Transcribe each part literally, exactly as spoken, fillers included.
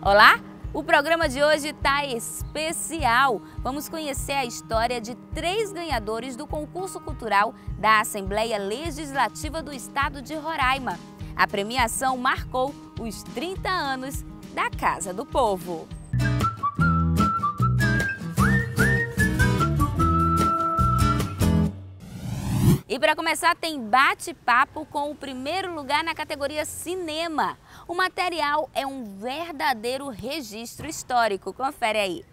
Olá! O programa de hoje está especial. Vamos conhecer a história de três ganhadores do concurso cultural da Assembleia Legislativa do Estado de Roraima. A premiação marcou os trinta anos da Casa do Povo. E para começar, tem bate-papo com o primeiro lugar na categoria Cinema. O material é um verdadeiro registro histórico. Confere aí.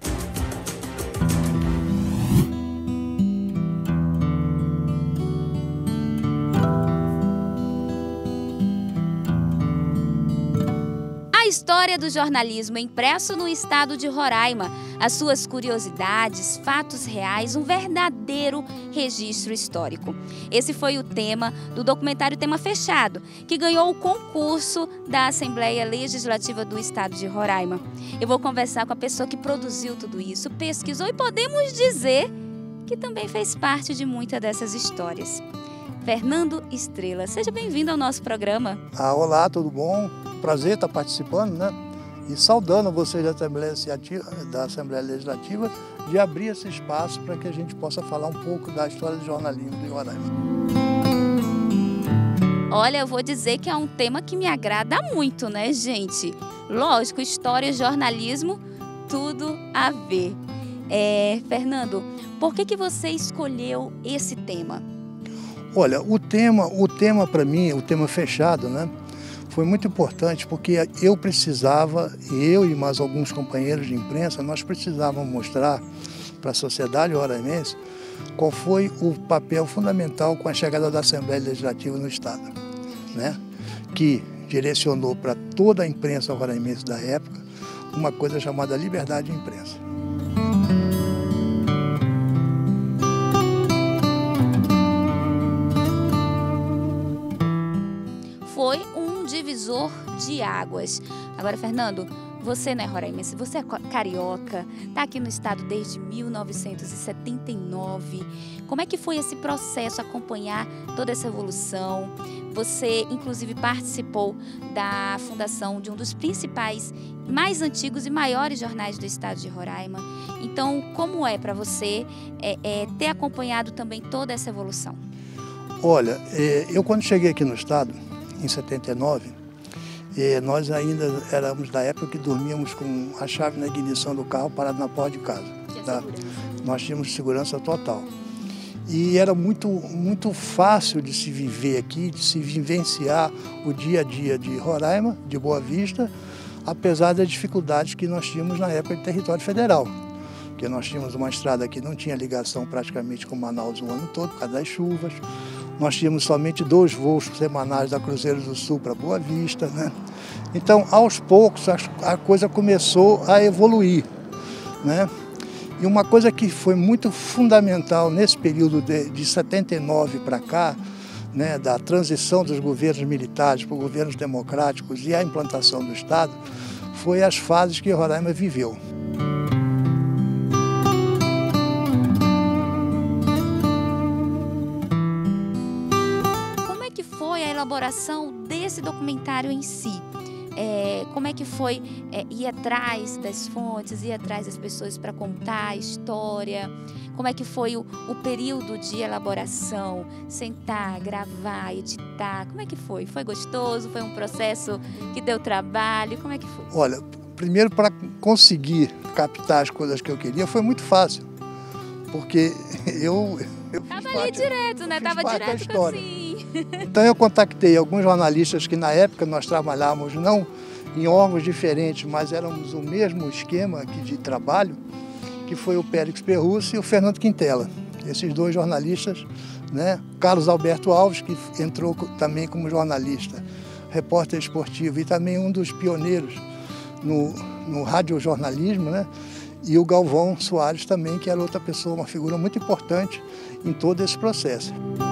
A história do jornalismo impresso no estado de Roraima, as suas curiosidades, fatos reais, um verdadeiro registro histórico. Esse foi o tema do documentário Tema Fechado, que ganhou o concurso da Assembleia Legislativa do Estado de Roraima. Eu vou conversar com a pessoa que produziu tudo isso, pesquisou e podemos dizer que também fez parte de muitas dessas histórias. Fernando Estrela, seja bem-vindo ao nosso programa. Ah, olá, tudo bom? Prazer estar participando, né? E saudando vocês da Assembleia, da Assembleia Legislativa de abrir esse espaço para que a gente possa falar um pouco da história do jornalismo de Roraima. Olha, eu vou dizer que é um tema que me agrada muito, né, gente? Lógico, história e jornalismo, tudo a ver. É, Fernando, por que que você escolheu esse tema? Olha, o tema, o tema para mim, o tema fechado, né? Foi muito importante porque eu precisava, eu e mais alguns companheiros de imprensa, nós precisávamos mostrar para a sociedade roraimense qual foi o papel fundamental com a chegada da Assembleia Legislativa no Estado, né? Que direcionou para toda a imprensa roraimense da época uma coisa chamada liberdade de imprensa. Foi um divisor de águas. Agora, Fernando, você não é roraimense, você é carioca, está aqui no estado desde mil novecentos e setenta e nove. Como é que foi esse processo, acompanhar toda essa evolução? Você, inclusive, participou da fundação de um dos principais, mais antigos e maiores jornais do estado de Roraima. Então, como é para você é, é, ter acompanhado também toda essa evolução? Olha, eu quando cheguei aqui no estado, em setenta e nove, eh, nós ainda éramos da época que dormíamos com a chave na ignição do carro parado na porta de casa. Tá? Nós tínhamos segurança total. E era muito, muito fácil de se viver aqui, de se vivenciar o dia a dia de Roraima, de Boa Vista, apesar das dificuldades que nós tínhamos na época de território federal. Porque nós tínhamos uma estrada que não tinha ligação praticamente com Manaus o ano todo, por causa das chuvas. Nós tínhamos somente dois voos semanais da Cruzeiro do Sul para Boa Vista, né? Então, aos poucos, a coisa começou a evoluir, né? E uma coisa que foi muito fundamental nesse período de, de setenta e nove para cá, né, da transição dos governos militares para os governos democráticos e a implantação do Estado, foi as fases que Roraima viveu. Elaboração desse documentário em si, é, como é que foi é, ir atrás das fontes, ir atrás das pessoas para contar a história, como é que foi o, o período de elaboração, sentar, gravar, editar, como é que foi? Foi gostoso? Foi um processo que deu trabalho? Como é que foi? Olha, primeiro para conseguir captar as coisas que eu queria foi muito fácil, porque eu... eu Tava ali direto, né? Tava direto com assim. Então eu contactei alguns jornalistas que na época nós trabalhávamos não em órgãos diferentes, mas éramos o mesmo esquema aqui de trabalho, que foi o Périx Perrucci e o Fernando Quintela. Esses dois jornalistas, né? Carlos Alberto Alves, que entrou também como jornalista, repórter esportivo e também um dos pioneiros no, no radiojornalismo, né? E o Galvão Soares também, que era outra pessoa, uma figura muito importante em todo esse processo.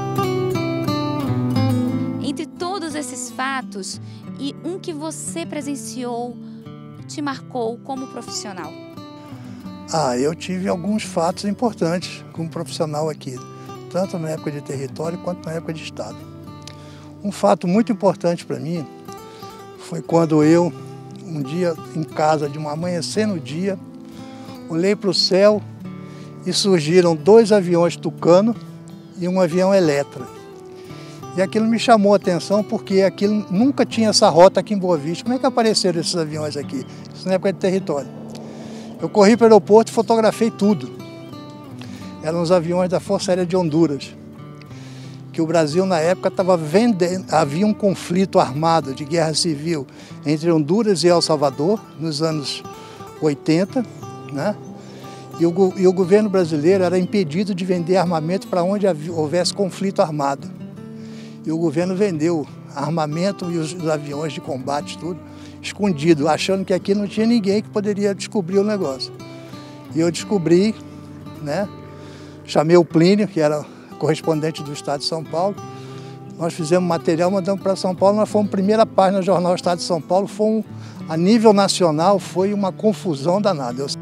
Entre todos esses fatos, e um que você presenciou, te marcou como profissional? Ah, eu tive alguns fatos importantes como profissional aqui, tanto na época de território quanto na época de Estado. Um fato muito importante para mim foi quando eu, um dia em casa, de uma amanhecer no dia, olhei para o céu e surgiram dois aviões Tucano e um avião Eletra. E aquilo me chamou a atenção porque aquilo nunca tinha essa rota aqui em Boa Vista. Como é que apareceram esses aviões aqui? Isso na época de território. Eu corri para o aeroporto e fotografei tudo. Eram os aviões da Força Aérea de Honduras, que o Brasil na época estava vendendo, havia um conflito armado de guerra civil entre Honduras e El Salvador, nos anos oitenta, né? E o, e o governo brasileiro era impedido de vender armamento para onde houvesse conflito armado. E o governo vendeu armamento e os, os aviões de combate, tudo, escondido, achando que aqui não tinha ninguém que poderia descobrir o negócio. E eu descobri, né? Chamei o Plínio, que era correspondente do Estado de São Paulo. Nós fizemos material, mandamos para São Paulo, nós fomos primeira página do jornal Estado de São Paulo, foi um, a nível nacional foi uma confusão danada. Eu...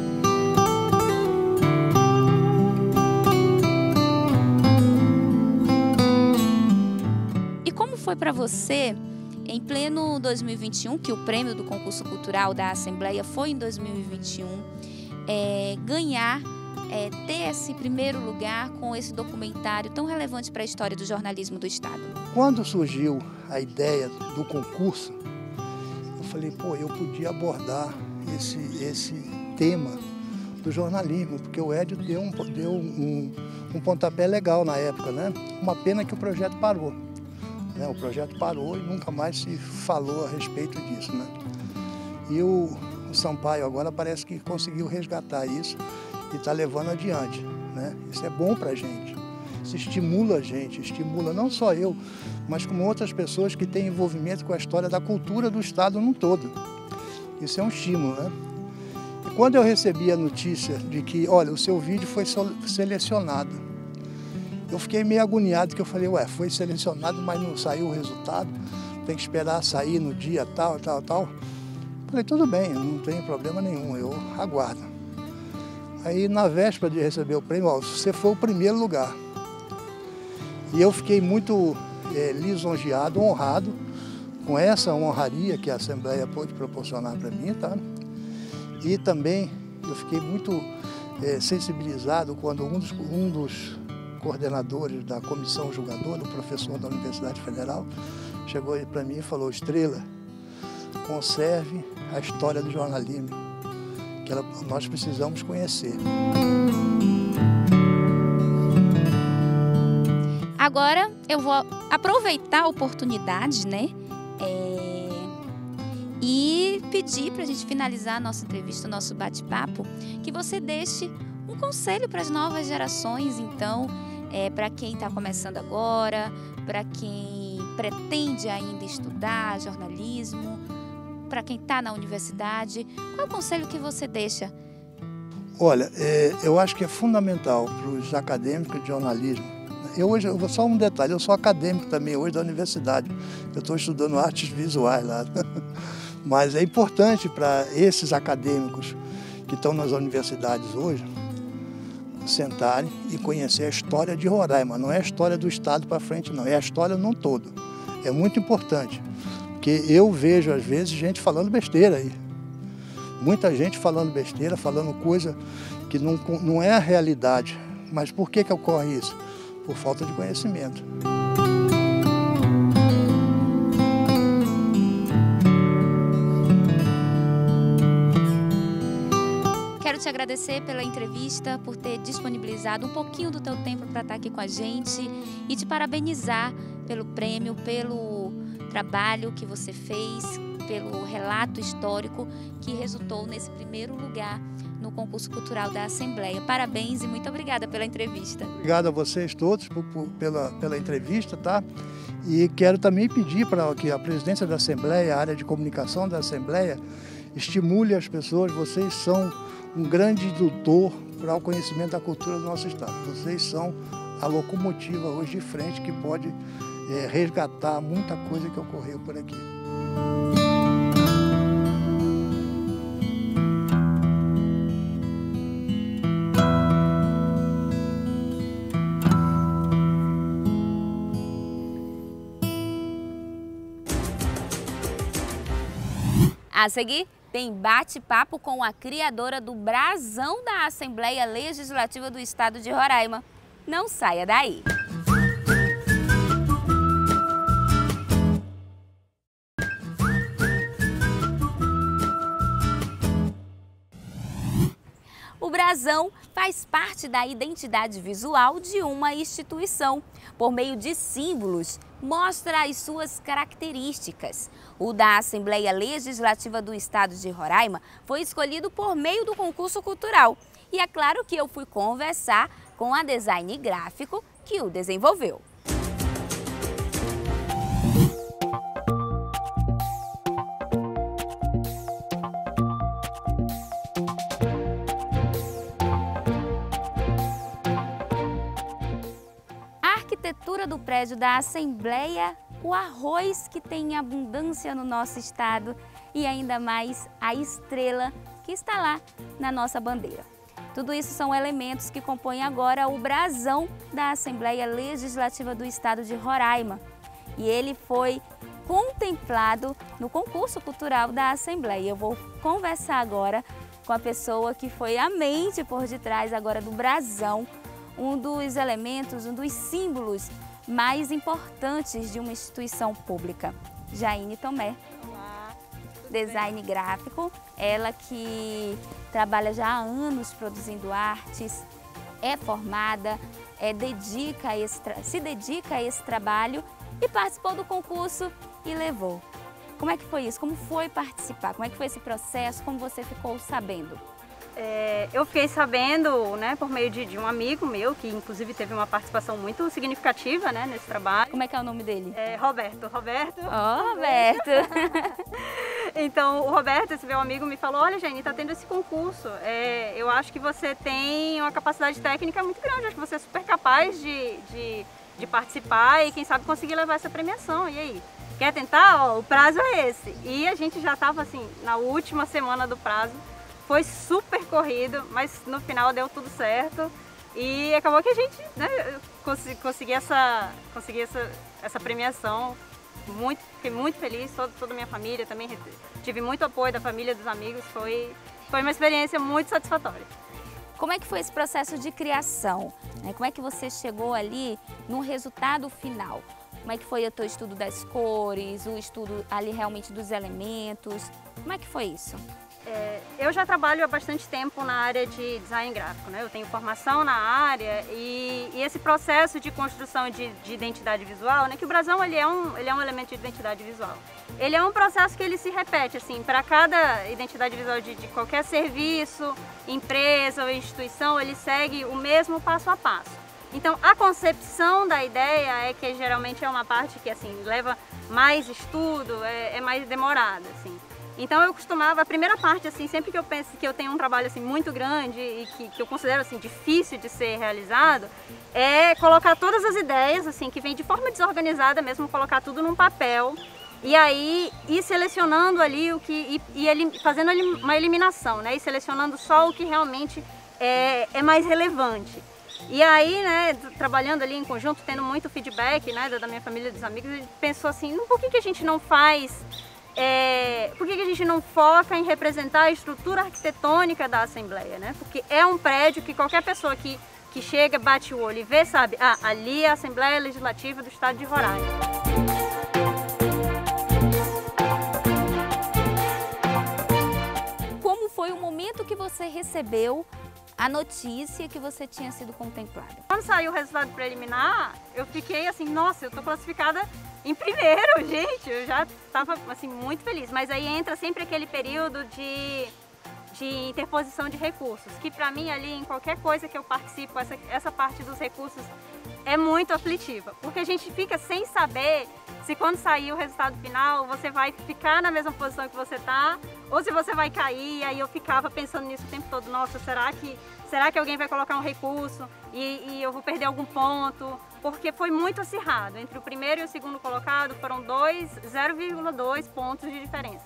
E como foi para você, em pleno dois mil e vinte e um, que o prêmio do concurso cultural da Assembleia foi em dois mil e vinte e um, é, ganhar, é, ter esse primeiro lugar com esse documentário tão relevante para a história do jornalismo do Estado? Quando surgiu a ideia do concurso, eu falei, pô, eu podia abordar esse, esse tema do jornalismo, porque o Edio deu, um, deu um, um pontapé legal na época, né? Uma pena que o projeto parou. Né? O projeto parou e nunca mais se falou a respeito disso, né? E o, o Sampaio agora parece que conseguiu resgatar isso e está levando adiante, né? Isso é bom para a gente, isso estimula a gente, estimula não só eu, mas como outras pessoas que têm envolvimento com a história da cultura do Estado num todo. Isso é um estímulo, né? E quando eu recebi a notícia de que, olha, o seu vídeo foi selecionado, eu fiquei meio agoniado, porque eu falei, ué, foi selecionado, mas não saiu o resultado, tem que esperar sair no dia tal, tal, tal. Falei, tudo bem, não tem problema nenhum, eu aguardo. Aí, na véspera de receber o prêmio, ó, você foi o primeiro lugar. E eu fiquei muito é, lisonjeado, honrado com essa honraria que a Assembleia pôde proporcionar para mim, tá? E também eu fiquei muito é, sensibilizado quando um dos, um dos coordenadores da comissão julgadora, o professor da Universidade Federal, chegou para mim e falou, Estrela, conserve a história do jornalismo, que ela, nós precisamos conhecer. Agora eu vou aproveitar a oportunidade, né, é, e pedir para a gente finalizar a nossa entrevista, o nosso bate-papo, que você deixe um conselho para as novas gerações, então, é, para quem está começando agora, para quem pretende ainda estudar jornalismo, para quem está na universidade, qual é o conselho que você deixa? Olha, é, eu acho que é fundamental para os acadêmicos de jornalismo. Eu hoje, eu vou só um detalhe, eu sou acadêmico também hoje da universidade, eu estou estudando artes visuais lá, mas é importante para esses acadêmicos que estão nas universidades hoje, sentarem e conhecer a história de Roraima, não é a história do Estado para frente não, é a história num todo, é muito importante. Porque eu vejo, às vezes, gente falando besteira aí. Muita gente falando besteira, falando coisa que não, não é a realidade. Mas por que que ocorre isso? Por falta de conhecimento. Quero te agradecer pela entrevista, por ter disponibilizado um pouquinho do teu tempo para estar aqui com a gente e te parabenizar pelo prêmio, pelo trabalho que você fez, pelo relato histórico que resultou nesse primeiro lugar no concurso cultural da Assembleia. Parabéns e muito obrigada pela entrevista. Obrigado a vocês todos por, por, pela, pela entrevista, tá? E quero também pedir para que a presidência da Assembleia, a área de comunicação da Assembleia, estimule as pessoas. Vocês são um grande indutor para o conhecimento da cultura do nosso Estado. Vocês são a locomotiva hoje de frente que pode É, resgatar muita coisa que ocorreu por aqui. A seguir, tem bate-papo com a criadora do brasão da Assembleia Legislativa do Estado de Roraima. Não saia daí! O brasão faz parte da identidade visual de uma instituição. Por meio de símbolos, mostra as suas características. O da Assembleia Legislativa do Estado de Roraima foi escolhido por meio do concurso cultural. E é claro que eu fui conversar com a design gráfico que o desenvolveu. A arquitetura do prédio da Assembleia, o arroz que tem abundância no nosso estado e ainda mais a estrela que está lá na nossa bandeira. Tudo isso são elementos que compõem agora o brasão da Assembleia Legislativa do Estado de Roraima. E ele foi contemplado no concurso cultural da Assembleia. Eu vou conversar agora com a pessoa que foi a mente por detrás agora do brasão, um dos elementos, um dos símbolos mais importantes de uma instituição pública. Jaine Tomé. Olá, design bem? gráfico, ela que trabalha já há anos produzindo artes, é formada, é, dedica a esse, se dedica a esse trabalho e participou do concurso e levou. Como é que foi isso? Como foi participar? Como é que foi esse processo? Como você ficou sabendo? É, eu fiquei sabendo, né, por meio de, de um amigo meu, que inclusive teve uma participação muito significativa, né, nesse trabalho. Como é que é o nome dele? É Roberto. Roberto. Ó, oh, Roberto! Então, o Roberto, esse meu amigo, me falou, olha, Jaine, tá tendo esse concurso. É, eu acho que você tem uma capacidade técnica muito grande, acho que você é super capaz de, de, de participar e, quem sabe, conseguir levar essa premiação. E aí? Quer tentar? Ó, o prazo é esse. E a gente já estava, assim, na última semana do prazo. Foi super corrido, mas no final deu tudo certo e acabou que a gente, né, consegui, consegui, essa, consegui essa, essa premiação. Muito, fiquei muito feliz, toda, toda a minha família também, tive muito apoio da família, dos amigos, foi, foi uma experiência muito satisfatória. Como é que foi esse processo de criação? Como é que você chegou ali no resultado final? Como é que foi o teu estudo das cores, o estudo ali realmente dos elementos? Como é que foi isso? É, eu já trabalho há bastante tempo na área de design gráfico, né? Eu tenho formação na área e, e esse processo de construção de, de identidade visual, né? Que o brasão ele é, um, ele é um elemento de identidade visual. Ele é um processo que ele se repete, assim, para cada identidade visual de, de qualquer serviço, empresa ou instituição, ele segue o mesmo passo a passo. Então, a concepção da ideia é que geralmente é uma parte que, assim, leva mais estudo, é, é mais demorada, assim. Então eu costumava, a primeira parte, assim, sempre que eu penso que eu tenho um trabalho assim, muito grande e que, que eu considero assim, difícil de ser realizado, é colocar todas as ideias, assim, que vem de forma desorganizada mesmo, colocar tudo num papel e aí ir selecionando ali o que, e, e elim, fazendo uma eliminação, né, e selecionando só o que realmente é, é mais relevante. E aí, né, trabalhando ali em conjunto, tendo muito feedback, né, da minha família, dos amigos, a gente pensou assim, por que que a gente não faz... É, por que a gente não foca em representar a estrutura arquitetônica da Assembleia, né? Porque é um prédio que qualquer pessoa que, que chega, bate o olho e vê, sabe, ah, ali é a Assembleia Legislativa do Estado de Roraima. Como foi o momento que você recebeu a notícia que você tinha sido contemplada? Quando saiu o resultado preliminar, eu fiquei assim, nossa, eu tô classificada em primeiro, gente, eu já estava assim, muito feliz. Mas aí entra sempre aquele período de, de interposição de recursos, que para mim ali, em qualquer coisa que eu participo, essa, essa parte dos recursos é muito aflitiva. Porque a gente fica sem saber se quando sair o resultado final, você vai ficar na mesma posição que você está, ou se você vai cair. E aí eu ficava pensando nisso o tempo todo, nossa, será que, será que alguém vai colocar um recurso e, e eu vou perder algum ponto? Porque foi muito acirrado. Entre o primeiro e o segundo colocado foram zero vírgula dois pontos de diferença.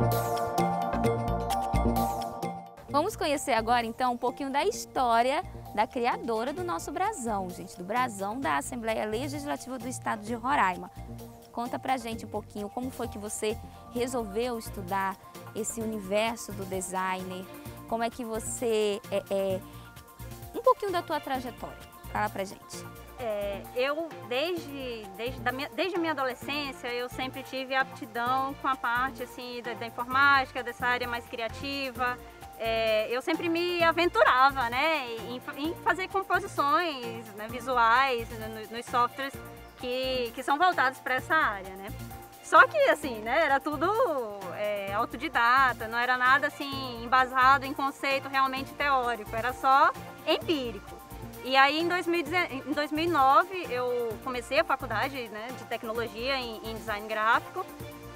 Vamos conhecer agora então um pouquinho da história da criadora do nosso brasão, gente, do brasão da Assembleia Legislativa do Estado de Roraima. Conta pra gente um pouquinho como foi que você resolveu estudar esse universo do designer, como é que você, é, é, um pouquinho da tua trajetória, fala pra gente. É, eu, desde, desde, da minha, desde a minha adolescência, eu sempre tive aptidão com a parte assim, da, da informática, dessa área mais criativa. É, eu sempre me aventurava, né, em, em fazer composições, né, visuais nos, nos softwares que, que são voltados para essa área, né. Só que assim, né, era tudo é, autodidata, não era nada assim embasado em conceito realmente teórico, era só empírico. E aí em dois mil e nove eu comecei a faculdade, né, de tecnologia em, em design gráfico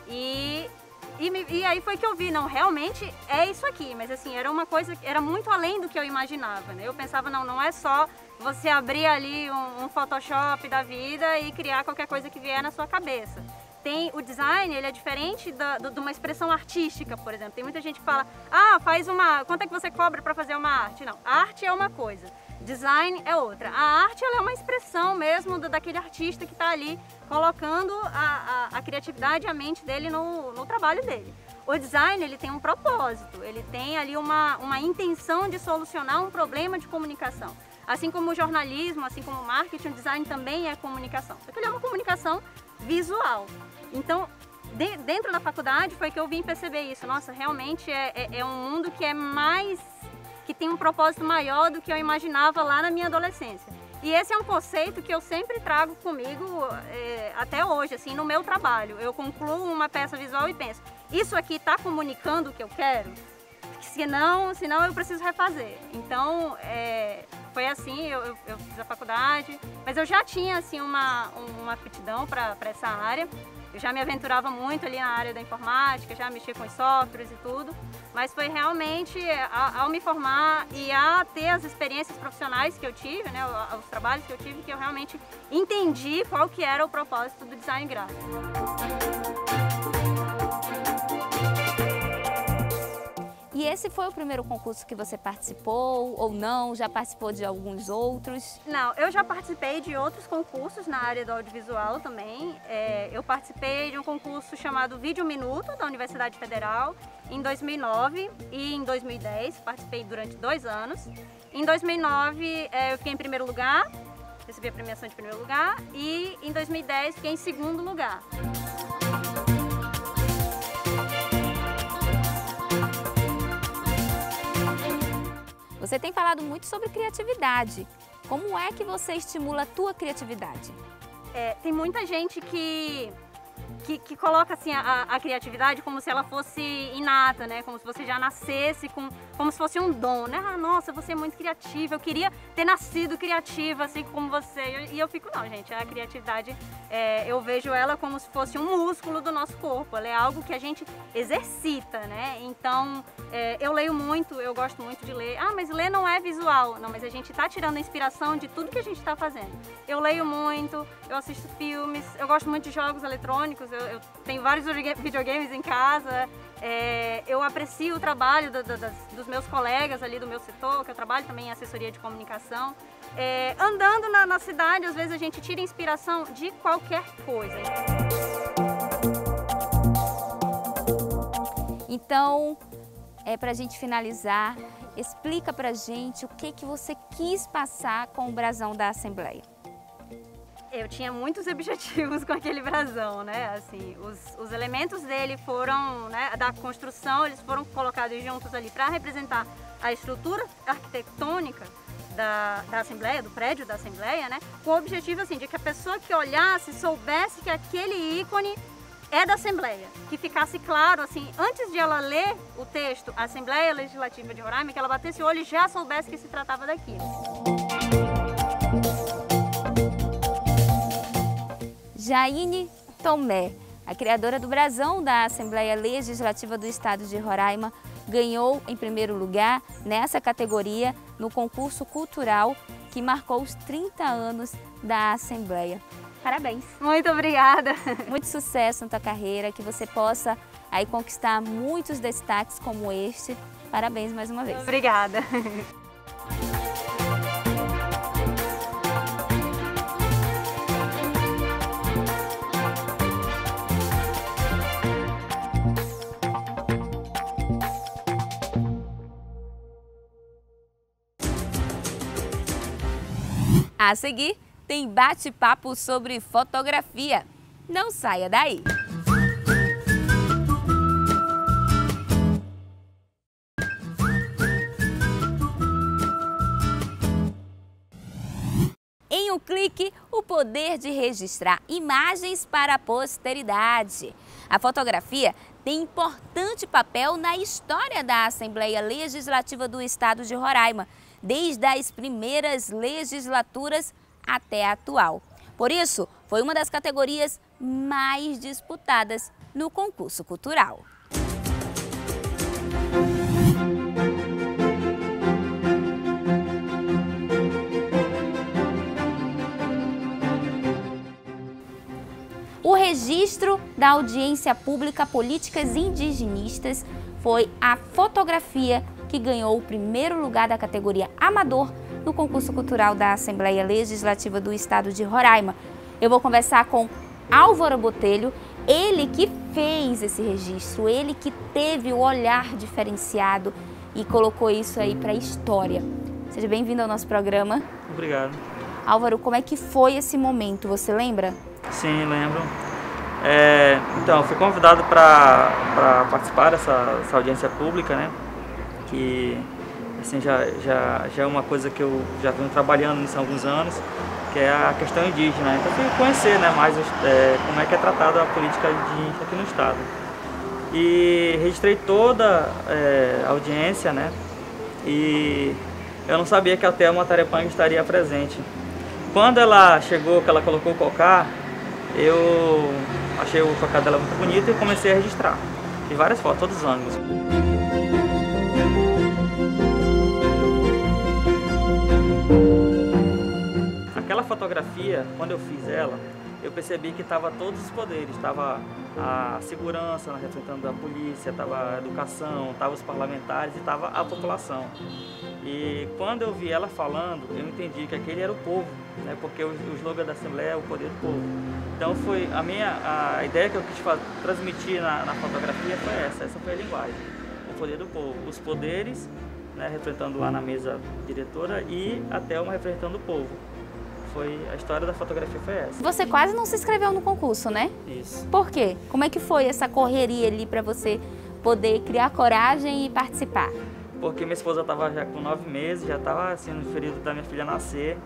e E, me, e aí foi que eu vi, não, realmente é isso aqui, mas assim, era uma coisa, era muito além do que eu imaginava, né? Eu pensava, não, não é só você abrir ali um, um Photoshop da vida e criar qualquer coisa que vier na sua cabeça. Tem, o design, ele é diferente da, do, de uma expressão artística, por exemplo. Tem muita gente que fala, ah, faz uma, quanto é que você cobra para fazer uma arte? Não, arte é uma coisa. Design é outra. A arte ela é uma expressão mesmo do, daquele artista que está ali colocando a, a, a criatividade e a mente dele no, no trabalho dele. O design ele tem um propósito, ele tem ali uma, uma intenção de solucionar um problema de comunicação. Assim como o jornalismo, assim como o marketing, o design também é comunicação. Só que ele é uma comunicação visual. Então, de, dentro da faculdade foi que eu vim perceber isso. Nossa, realmente é, é, é um mundo que é mais... que tem um propósito maior do que eu imaginava lá na minha adolescência. E esse é um conceito que eu sempre trago comigo é, até hoje, assim, no meu trabalho. Eu concluo uma peça visual e penso, isso aqui está comunicando o que eu quero? Senão, senão eu preciso refazer. Então, é, foi assim, eu, eu, eu fiz a faculdade, mas eu já tinha assim, uma, uma aptidão para essa área. Eu já me aventurava muito ali na área da informática, já mexia com os softwares e tudo, mas foi realmente ao me formar e a ter as experiências profissionais que eu tive, né, os trabalhos que eu tive, que eu realmente entendi qual que era o propósito do design gráfico. E esse foi o primeiro concurso que você participou ou não? Já participou de alguns outros? Não, eu já participei de outros concursos na área do audiovisual também. É, eu participei de um concurso chamado Vídeo Minuto, da Universidade Federal, em dois mil e nove e em dois mil e dez. Participei durante dois anos. Em dois mil e nove é, eu fiquei em primeiro lugar, recebi a premiação de primeiro lugar, e em dois mil e dez fiquei em segundo lugar. Você tem falado muito sobre criatividade. Como é que você estimula a tua criatividade? É, tem muita gente que, que, que coloca assim, a, a criatividade como se ela fosse inata, né? Como se você já nascesse, com, como se fosse um dom, né? Ah, nossa, você é muito criativa, eu queria ter nascido criativa assim como você. E eu fico, não, gente, a criatividade, é, eu vejo ela como se fosse um músculo do nosso corpo. Ela é algo que a gente exercita, né? Então, é, eu leio muito, eu gosto muito de ler. Ah, mas ler não é visual. Não, mas a gente tá tirando a inspiração de tudo que a gente tá fazendo. Eu leio muito, eu assisto filmes, eu gosto muito de jogos eletrônicos, eu, eu tenho vários videogames em casa. É, eu aprecio o trabalho do, do, das, dos meus colegas ali do meu setor, que eu trabalho também em assessoria de comunicação. É, andando na, na cidade, às vezes a gente tira inspiração de qualquer coisa. Então, é, pra gente finalizar, explica pra gente o que, que você quis passar com o brasão da Assembleia. Eu tinha muitos objetivos com aquele brasão, né? Assim, os, os elementos dele foram, né, da construção, eles foram colocados juntos ali para representar a estrutura arquitetônica da, da Assembleia, do prédio da Assembleia, né? Com o objetivo, assim, de que a pessoa que olhasse soubesse que aquele ícone é da Assembleia, que ficasse claro, assim, antes de ela ler o texto Assembleia Legislativa de Roraima, que ela batesse o olho e já soubesse que se tratava daquilo. Jaine Tomé, a criadora do brasão da Assembleia Legislativa do Estado de Roraima, ganhou em primeiro lugar nessa categoria no concurso cultural que marcou os trinta anos da Assembleia. Parabéns! Muito obrigada! Muito sucesso na tua carreira, que você possa aí conquistar muitos destaques como este. Parabéns mais uma vez! Obrigada! A seguir, tem bate-papo sobre fotografia. Não saia daí! Em um clique, o poder de registrar imagens para a posteridade. A fotografia tem importante papel na história da Assembleia Legislativa do Estado de Roraima, desde as primeiras legislaturas até a atual. Por isso, foi uma das categorias mais disputadas no concurso cultural. O registro da audiência pública Políticas Indigenistas foi a fotografia que ganhou o primeiro lugar da categoria Amador no concurso cultural da Assembleia Legislativa do Estado de Roraima. Eu vou conversar com Álvaro Botelho, ele que fez esse registro, ele que teve o olhar diferenciado e colocou isso aí para a história. Seja bem-vindo ao nosso programa. Obrigado. Álvaro, como é que foi esse momento, você lembra? Sim, lembro. É, então, fui convidado para participar dessa, dessa audiência pública, né? Que assim, já, já, já é uma coisa que eu já venho trabalhando nisso há alguns anos, que é a questão indígena. Então, fui conhecer, né, mais é, como é que é tratada a política indígena aqui no estado. E registrei toda é, a audiência, né? E eu não sabia que a Thelma Tarepang estaria presente. Quando ela chegou, que ela colocou o cocá, eu achei o cocá dela muito bonito e comecei a registrar. Fiz várias fotos, todos os ângulos. Aquela fotografia, quando eu fiz ela, eu percebi que estava todos os poderes. Estava a segurança representando a polícia, estava a educação, estava os parlamentares e estava a população. E quando eu vi ela falando, eu entendi que aquele era o povo, né? Porque o, o slogan da Assembleia é o poder do povo. Então foi a minha a ideia que eu quis fazer, transmitir na, na fotografia foi essa, essa foi a linguagem, o poder do povo, os poderes, né, representando lá na mesa diretora e a Thelma representando o povo. Foi, a história da fotografia foi essa. Você quase não se inscreveu no concurso, né? Isso. Por quê? Como é que foi essa correria ali para você poder criar coragem e participar? Porque minha esposa estava já com nove meses, já estava assim, no período da minha filha nascer,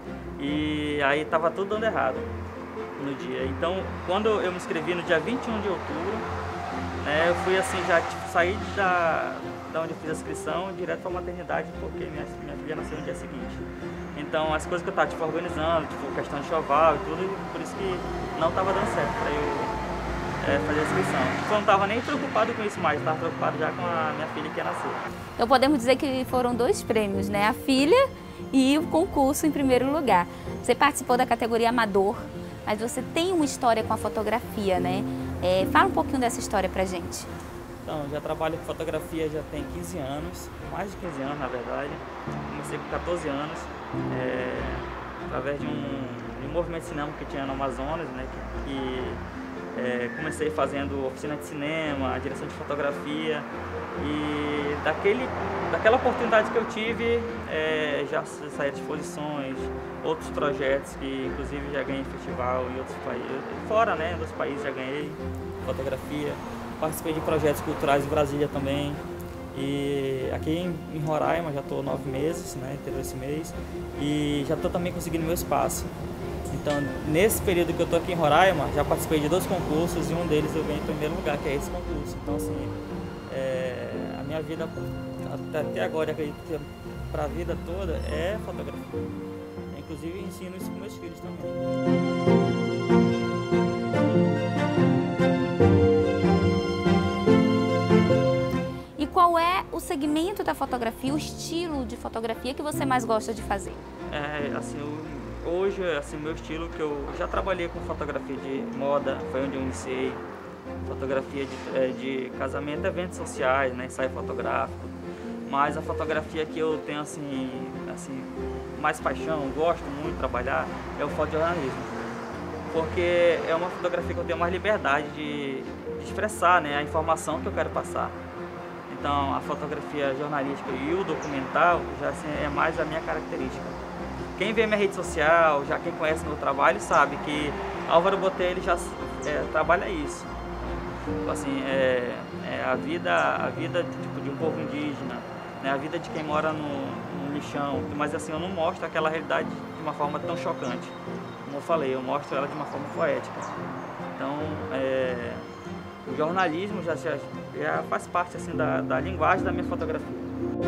e aí estava tudo dando errado no dia. Então, quando eu me inscrevi no dia vinte e um de outubro, né, eu fui assim, já tipo, saí da, da onde eu fiz a inscrição direto para a maternidade, porque minha, minha filha nasceu no dia seguinte. Então, as coisas que eu estava tipo, organizando, tipo questão de choval e tudo, por isso que não estava dando certo para eu é, fazer a inscrição. Tipo, eu não estava nem preocupado com isso mais, estava preocupado já com a minha filha que ia nascer. Então podemos dizer que foram dois prêmios, né? A filha e o concurso em primeiro lugar. Você participou da categoria Amador, mas você tem uma história com a fotografia, né? É, fala um pouquinho dessa história pra gente. Então, já trabalho com fotografia já tem quinze anos, mais de quinze anos na verdade. Comecei com quatorze anos, é, através de um, de um movimento de cinema que tinha no Amazonas, né? Que, que é, comecei fazendo oficina de cinema, direção de fotografia. E daquele, daquela oportunidade que eu tive, é, já saí de exposições, outros projetos que inclusive já ganhei festival em outros países, fora, né, dos países já ganhei fotografia. Participei de projetos culturais em Brasília também. E aqui em, em Roraima já estou nove meses, né, teve esse mês, e já estou também conseguindo meu espaço. Então, nesse período que eu estou aqui em Roraima, já participei de dois concursos e um deles eu ganhei em primeiro lugar, que é esse concurso. Então, assim, é, a minha vida até agora, acredito que para a vida toda, é fotografia. Inclusive, ensino isso com meus filhos também. E qual é o segmento da fotografia, o estilo de fotografia que você mais gosta de fazer? É, assim, eu, hoje, assim, meu estilo que eu já trabalhei com fotografia de moda, foi onde eu iniciei. Fotografia de, de casamento, eventos sociais, né, ensaio fotográfico. Mas a fotografia que eu tenho assim, assim, mais paixão, gosto muito de trabalhar, é o fotojornalismo. Porque é uma fotografia que eu tenho mais liberdade de, de expressar, né, a informação que eu quero passar. Então a fotografia jornalística e o documental já assim, é mais a minha característica. quem vê minha rede social, já quem conhece meu trabalho, sabe que Álvaro Botelho já é, trabalha isso. Assim, é, é a vida, a vida tipo, de um povo indígena, né? A vida de quem mora no, no lixão, mas assim, eu não mostro aquela realidade de uma forma tão chocante. Como eu falei, eu mostro ela de uma forma poética. Então, é, o jornalismo já, já, já faz parte assim, da, da linguagem da minha fotografia.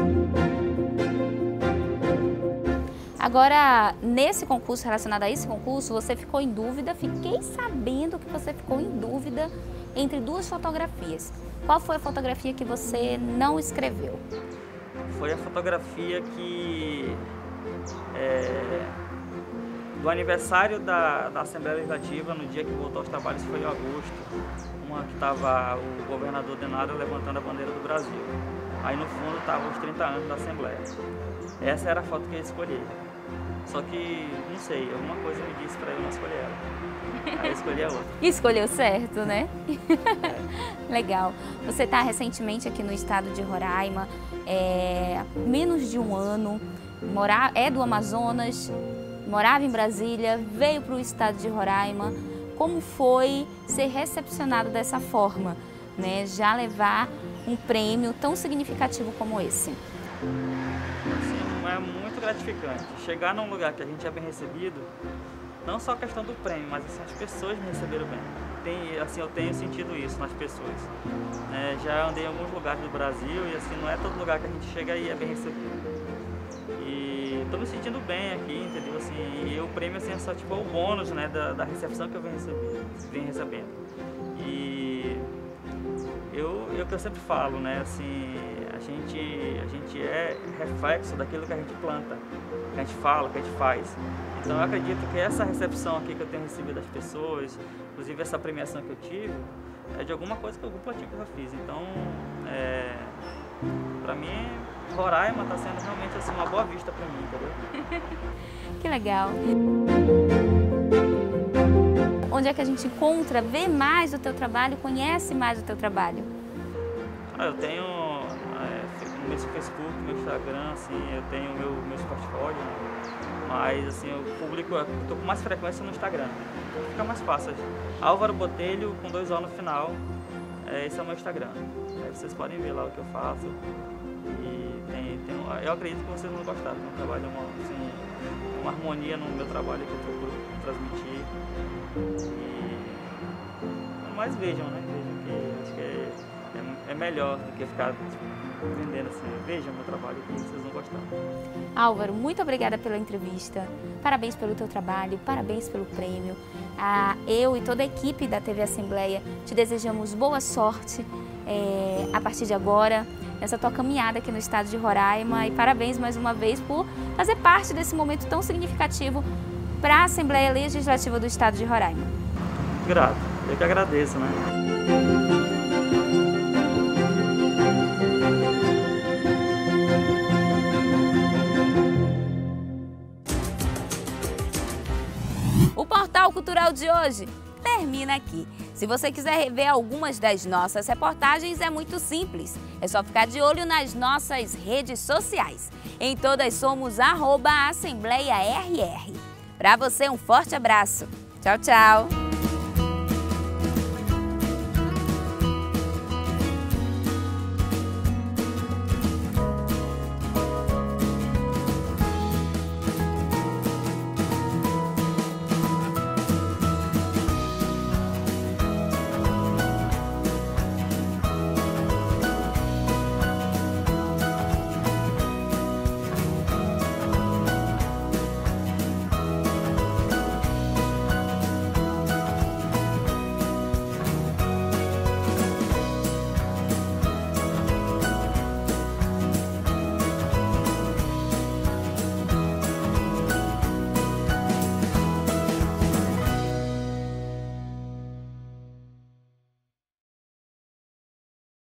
Agora, nesse concurso, relacionado a esse concurso, você ficou em dúvida, fiquei sabendo que você ficou em dúvida entre duas fotografias. Qual foi a fotografia que você não escreveu? Foi a fotografia que, é, do aniversário da, da Assembleia Legislativa, no dia que voltou aos trabalhos, foi em agosto, uma que estava o governador Denário levantando a bandeira do Brasil. Aí no fundo estavam os trinta anos da Assembleia. Essa era a foto que eu escolhi. Só que, não sei, alguma coisa me disse para eu não escolher ela. Aí eu escolhi a outra. Escolheu certo, né? É. Legal. Você está recentemente aqui no estado de Roraima, é, menos de um ano, mora, é do Amazonas, morava em Brasília, veio para o estado de Roraima. Como foi ser recepcionado dessa forma, né? Já levar um prêmio tão significativo como esse? Assim, é muito gratificante. Chegar num lugar que a gente é bem recebido, não só a questão do prêmio, mas assim, as pessoas me receberam bem. Tem, assim, eu tenho sentido isso nas pessoas. É, já andei em alguns lugares do Brasil e assim, não é todo lugar que a gente chega e é bem recebido. E estou me sentindo bem aqui, entendeu? Assim, e o prêmio assim, é só tipo o bônus, né, da, da recepção que eu venho recebendo. Venho recebendo. E eu, eu que eu sempre falo, né, assim, a gente, a gente é reflexo daquilo que a gente planta, que a gente fala, que a gente faz. Então eu acredito que essa recepção aqui que eu tenho recebido das pessoas, inclusive essa premiação que eu tive, é de alguma coisa que eu plantei que eu já fiz. Então, é, para mim, Roraima está sendo realmente assim, uma boa vista para mim, entendeu? Que legal! Onde é que a gente encontra, vê mais do teu trabalho, conhece mais do teu trabalho? Ah, eu tenho é, no meu Facebook, meu Instagram, assim, eu tenho meu, meus portfólios, né? Mas assim, eu publico, eu tô com mais frequência no Instagram, fica mais fácil. Álvaro Botelho, com dois O no final, é, esse é o meu Instagram. Aí vocês podem ver lá o que eu faço. E tem, tem, eu acredito que vocês vão gostar, meu trabalho é uma, assim, uma harmonia no meu trabalho que eu procuro transmitir. E, mas vejam, né? Vejam que acho que é, é, é melhor do que ficar tipo, vendendo assim. Vejam meu trabalho que vocês vão gostar. Álvaro, muito obrigada pela entrevista. Parabéns pelo teu trabalho, parabéns pelo prêmio. Ah, eu e toda a equipe da T V Assembleia te desejamos boa sorte é, a partir de agora, nessa tua caminhada aqui no estado de Roraima. E parabéns mais uma vez por fazer parte desse momento tão significativo para a Assembleia Legislativa do estado de Roraima. Grato, eu que agradeço, né? O Portal Cultural de hoje termina aqui. Se você quiser rever algumas das nossas reportagens, é muito simples. É só ficar de olho nas nossas redes sociais. Em todas somos arroba Assembleia R R. Para você, um forte abraço. Tchau, tchau.